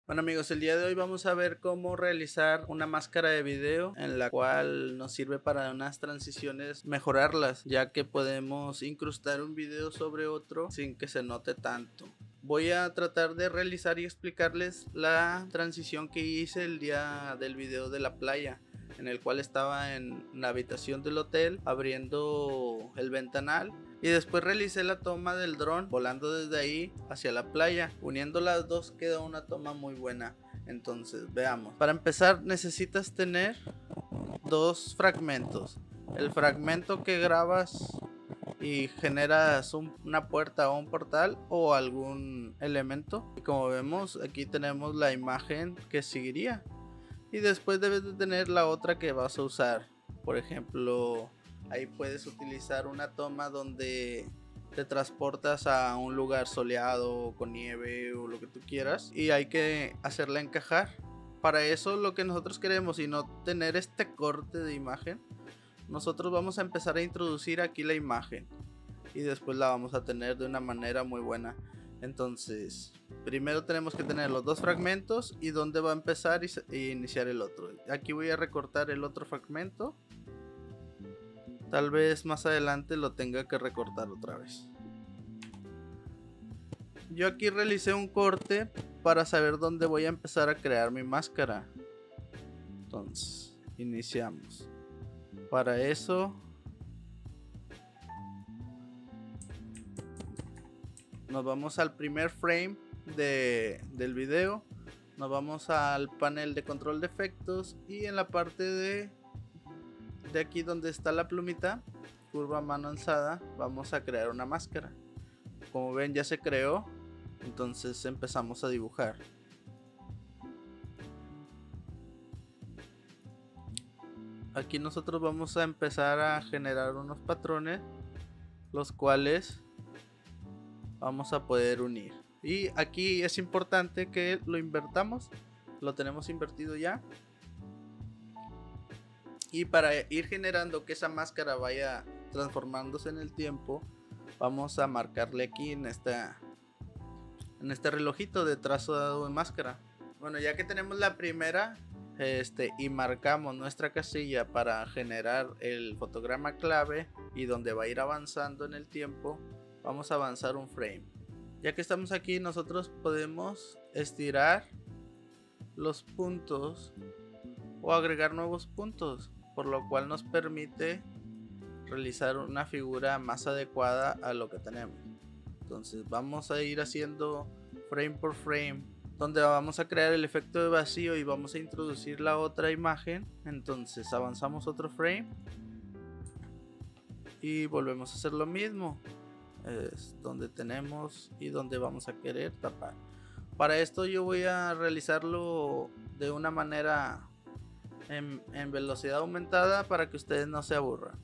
Bueno amigos, el día de hoy vamos a ver cómo realizar una máscara de video en la cual nos sirve para unas transiciones mejorarlas, ya que podemos incrustar un video sobre otro sin que se note tanto. Voy a tratar de realizar y explicarles la transición que hice el día del video de la playa, en el cual estaba en la habitación del hotel abriendo el ventanal y después realicé la toma del dron volando desde ahí hacia la playa. Uniendo las dos quedó una toma muy buena. Entonces veamos. Para empezar necesitas tener dos fragmentos. El fragmento que grabas y generas una puerta o un portal o algún elemento, y como vemos aquí tenemos la imagen que seguiría, y después debes de tener la otra que vas a usar. Por ejemplo, ahí puedes utilizar una toma donde te transportas a un lugar soleado con nieve o lo que tú quieras, y hay que hacerla encajar. Para eso lo que nosotros queremos, y no tener este corte de imagen, nosotros vamos a empezar a introducir aquí la imagen y después la vamos a tener de una manera muy buena. Entonces primero tenemos que tener los dos fragmentos y dónde va a empezar y iniciar el otro. Aquí voy a recortar el otro fragmento. Tal vez más adelante lo tenga que recortar otra vez. Yo aquí realicé un corte para saber dónde voy a empezar a crear mi máscara. Entonces iniciamos. Para eso nos vamos al primer frame del video, nos vamos al panel de control de efectos y en la parte de aquí donde está la plumita, curva mano alzada, vamos a crear una máscara. Como ven ya se creó, entonces empezamos a dibujar. Aquí nosotros vamos a empezar a generar unos patrones, los cuales vamos a poder unir. Y aquí es importante que lo invertamos. Lo tenemos invertido ya. Y para ir generando que esa máscara vaya transformándose en el tiempo, vamos a marcarle aquí en este relojito de trazo de máscara. Bueno, ya que tenemos la primera y marcamos nuestra casilla para generar el fotograma clave y donde va a ir avanzando en el tiempo, vamos a avanzar un frame. Ya que estamos aquí, nosotros podemos estirar los puntos o agregar nuevos puntos, por lo cual nos permite realizar una figura más adecuada a lo que tenemos. Entonces vamos a ir haciendo frame por frame, donde vamos a crear el efecto de vacío y vamos a introducir la otra imagen. Entonces avanzamos otro frame y volvemos a hacer lo mismo. Es donde tenemos y donde vamos a querer tapar. Para esto yo voy a realizarlo de una manera en velocidad aumentada para que ustedes no se aburran.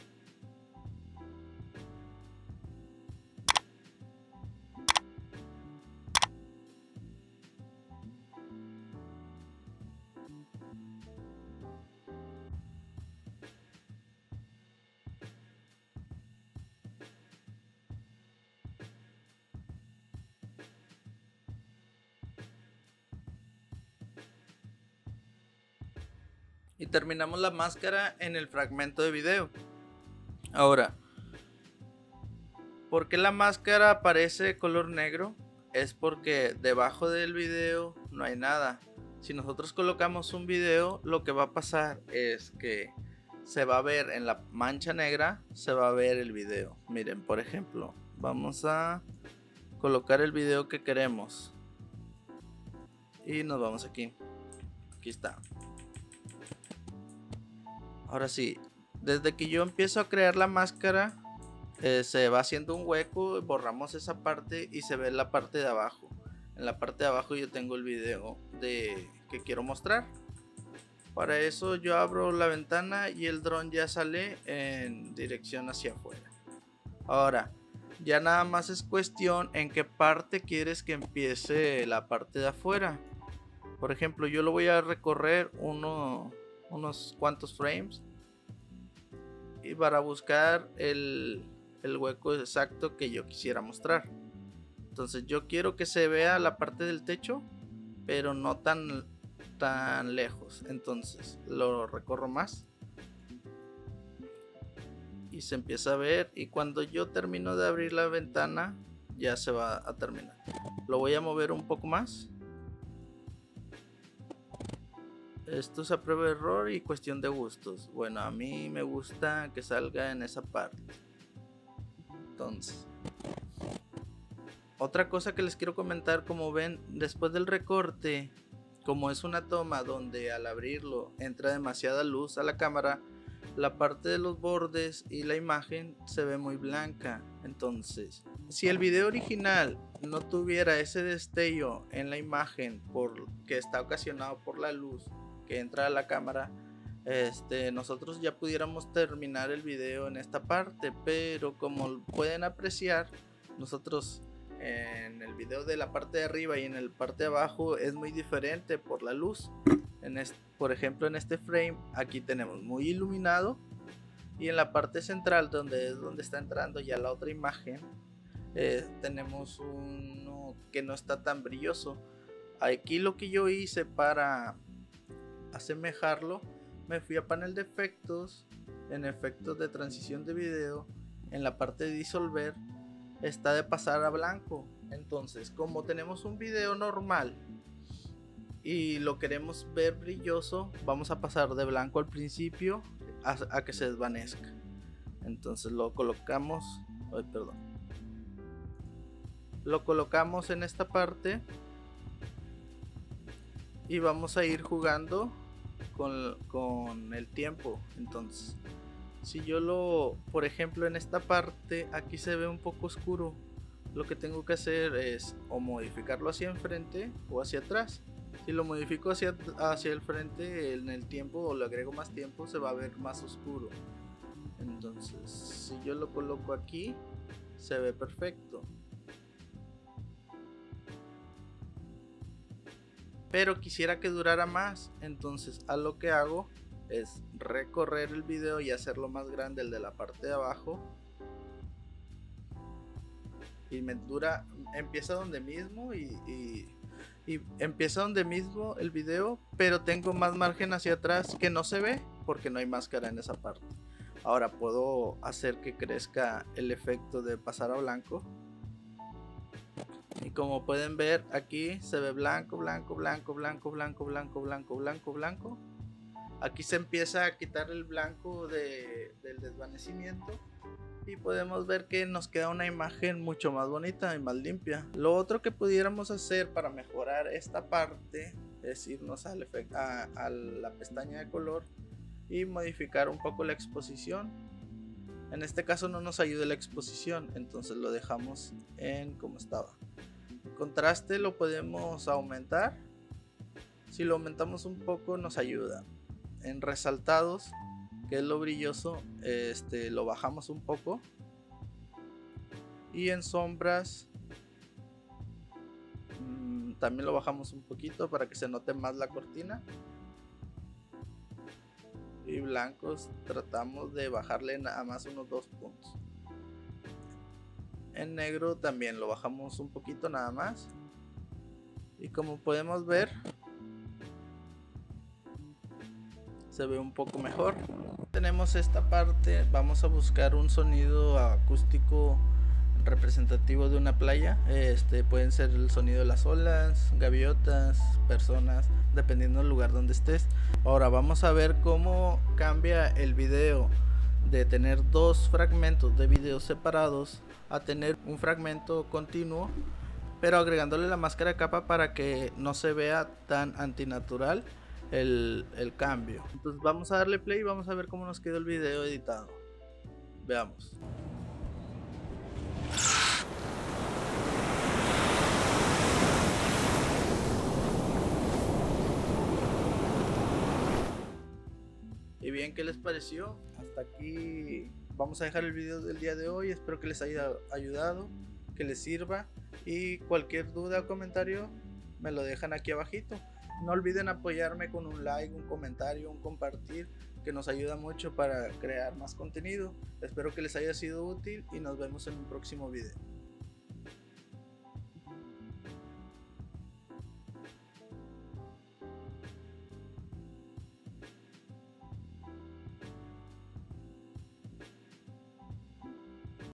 Y terminamos la máscara en el fragmento de video. Ahora, ¿por qué la máscara aparece color negro? Es porque debajo del video no hay nada. Si nosotros colocamos un video, lo que va a pasar es que se va a ver en la mancha negra, se va a ver el video. Miren, por ejemplo, vamos a colocar el video que queremos y nos vamos aquí. Aquí está. Ahora sí, desde que yo empiezo a crear la máscara, se va haciendo un hueco, borramos esa parte y se ve la parte de abajo. En la parte de abajo yo tengo el video que quiero mostrar. Para eso yo abro la ventana y el dron ya sale en dirección hacia afuera. Ahora, ya nada más es cuestión en qué parte quieres que empiece la parte de afuera. Por ejemplo, yo lo voy a recorrer unos cuantos frames y para buscar el hueco exacto que yo quisiera mostrar. Entonces yo quiero que se vea la parte del techo pero no tan lejos. Entonces lo recorro más y se empieza a ver, y cuando yo termino de abrir la ventana ya se va a terminar. Lo voy a mover un poco más. Esto es a prueba de error y cuestión de gustos. Bueno, a mí me gusta que salga en esa parte. Entonces, otra cosa que les quiero comentar, como ven, después del recorte, como es una toma donde al abrirlo entra demasiada luz a la cámara, la parte de los bordes y la imagen se ve muy blanca. Entonces, si el video original no tuviera ese destello en la imagen que está ocasionado por la luz que entra a la cámara, nosotros ya pudiéramos terminar el video en esta parte, pero como pueden apreciar, nosotros en el video de la parte de arriba y en el parte de abajo es muy diferente por la luz. Por ejemplo, en este frame aquí tenemos muy iluminado, y en la parte central donde está entrando ya la otra imagen, tenemos uno que no está tan brilloso. Aquí lo que yo hice para asemejarlo, me fui a panel de efectos, en efectos de transición de video, en la parte de disolver está de pasar a blanco. Entonces, como tenemos un video normal y lo queremos ver brilloso, vamos a pasar de blanco al principio a que se desvanezca. Entonces lo colocamos, lo colocamos en esta parte y vamos a ir jugando con el tiempo. Entonces, si yo por ejemplo en esta parte aquí se ve un poco oscuro, lo que tengo que hacer es o modificarlo hacia enfrente o hacia atrás. Si lo modifico hacia el frente, en el tiempo, o le agrego más tiempo, se va a ver más oscuro. Entonces, si yo lo coloco aquí, se ve perfecto. Pero quisiera que durara más, entonces a lo que hago es recorrer el video y hacerlo más grande, el de la parte de abajo, y empieza donde mismo y empieza donde mismo el video, pero tengo más margen hacia atrás que no se ve porque no hay máscara en esa parte. Ahora puedo hacer que crezca el efecto de pasar a blanco, y como pueden ver aquí se ve blanco, blanco, blanco, blanco, blanco, blanco, blanco, blanco, blanco. Aquí se empieza a quitar el blanco del desvanecimiento, y podemos ver que nos queda una imagen mucho más bonita y más limpia. Lo otro que pudiéramos hacer para mejorar esta parte es irnos a la pestaña de color y modificar un poco la exposición. En este caso no nos ayuda la exposición, entonces lo dejamos en como estaba. El contraste lo podemos aumentar. Si lo aumentamos un poco nos ayuda. En resaltados, que es lo brilloso, lo bajamos un poco, y en sombras también lo bajamos un poquito para que se note más la cortina, y blancos tratamos de bajarle nada más unos 2 puntos. En negro también lo bajamos un poquito nada más, y como podemos ver se ve un poco mejor. Tenemos esta parte, vamos a buscar un sonido acústico representativo de una playa. Pueden ser el sonido de las olas, gaviotas, personas, dependiendo del lugar donde estés. Ahora vamos a ver cómo cambia el video de tener 2 fragmentos de video separados a tener un fragmento continuo, pero agregándole la máscara de capa para que no se vea tan antinatural el cambio. Entonces vamos a darle play y vamos a ver cómo nos quedó el video editado. Veamos. Y bien, ¿qué les pareció? Hasta aquí vamos a dejar el video del día de hoy. Espero que les haya ayudado, que les sirva, y cualquier duda o comentario me lo dejan aquí abajito. No olviden apoyarme con un like, un comentario, un compartir, que nos ayuda mucho para crear más contenido. Espero que les haya sido útil y nos vemos en un próximo video.